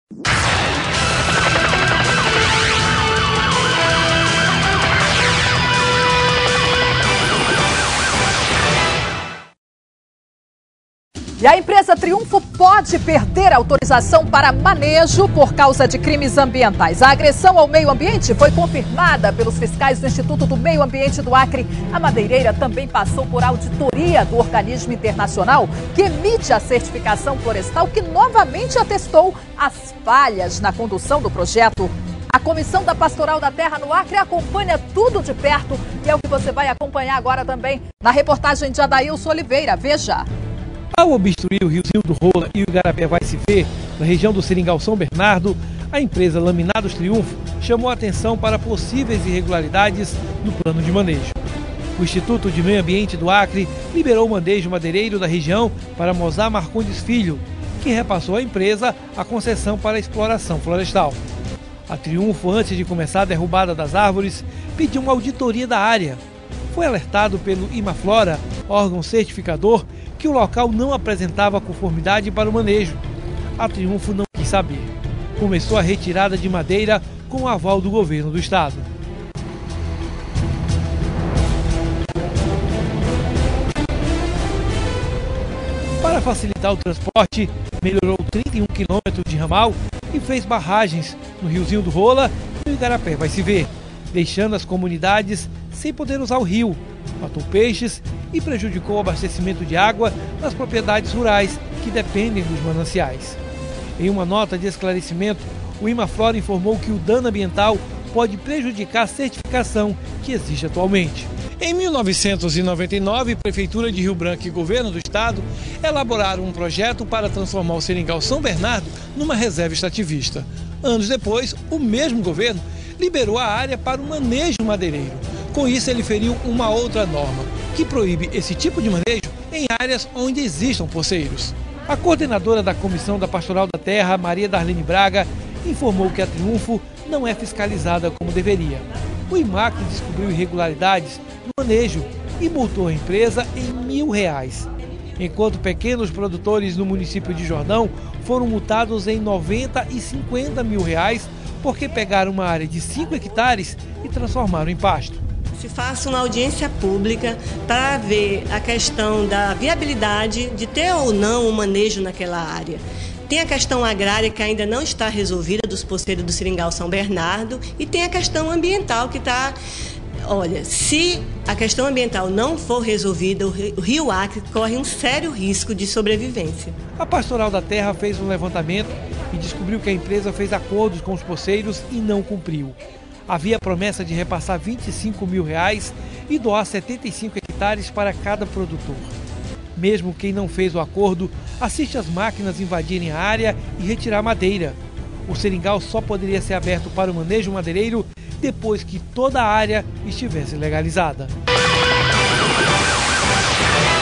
E a empresa Triunfo pode perder a autorização para manejo por causa de crimes ambientais. A agressão ao meio ambiente foi confirmada pelos fiscais do Instituto do Meio Ambiente do Acre. A madeireira também passou por auditoria do organismo internacional que emite a certificação florestal, que novamente atestou as falhas na condução do projeto. A Comissão da Pastoral da Terra no Acre acompanha tudo de perto e é o que você vai acompanhar agora também na reportagem de Adailson Oliveira. Veja. Ao obstruir o Riozinho do Rola e o Igarapé vai se ver, na região do Seringal São Bernardo, a empresa Laminados Triunfo chamou a atenção para possíveis irregularidades no plano de manejo. O Instituto de Meio Ambiente do Acre liberou o manejo madeireiro da região para Mozar Marcondes Filho, que repassou à empresa a concessão para a exploração florestal. A Triunfo, antes de começar a derrubada das árvores, pediu uma auditoria da área. Foi alertado pelo Imaflora, órgão certificador, que o local não apresentava conformidade para o manejo. A Triunfo não quis saber. Começou a retirada de madeira com o aval do governo do estado. Para facilitar o transporte, melhorou 31 quilômetros de ramal e fez barragens no Riozinho do Rola e no Igarapé vai se ver, deixando as comunidades sem poder usar o rio. Matou peixes e prejudicou o abastecimento de água nas propriedades rurais que dependem dos mananciais. Em uma nota de esclarecimento, o Imaflora informou que o dano ambiental pode prejudicar a certificação que existe atualmente. Em 1999, a Prefeitura de Rio Branco e Governo do Estado elaboraram um projeto para transformar o Seringal São Bernardo numa reserva extrativista. Anos depois, o mesmo governo liberou a área para o manejo madeireiro. Com isso, ele feriu uma outra norma, que proíbe esse tipo de manejo em áreas onde existam poceiros. A coordenadora da Comissão da Pastoral da Terra, Maria Darlene Braga, informou que a Triunfo não é fiscalizada como deveria. O IMACRE descobriu irregularidades no manejo e multou a empresa em R$ 1.000, enquanto pequenos produtores no município de Jordão foram multados em R$ 90 e R$ 50 mil porque pegaram uma área de 5 hectares e transformaram em pasto. Se faça uma audiência pública para ver a questão da viabilidade de ter ou não um manejo naquela área. Tem a questão agrária que ainda não está resolvida dos poceiros do Seringal São Bernardo e tem a questão ambiental que está... Olha, se a questão ambiental não for resolvida, o Rio Acre corre um sério risco de sobrevivência. A Pastoral da Terra fez um levantamento e descobriu que a empresa fez acordos com os poceiros e não cumpriu. Havia promessa de repassar R$ 25 mil e doar 75 hectares para cada produtor. Mesmo quem não fez o acordo, assiste as máquinas invadirem a área e retirar madeira. O seringal só poderia ser aberto para o manejo madeireiro depois que toda a área estivesse legalizada.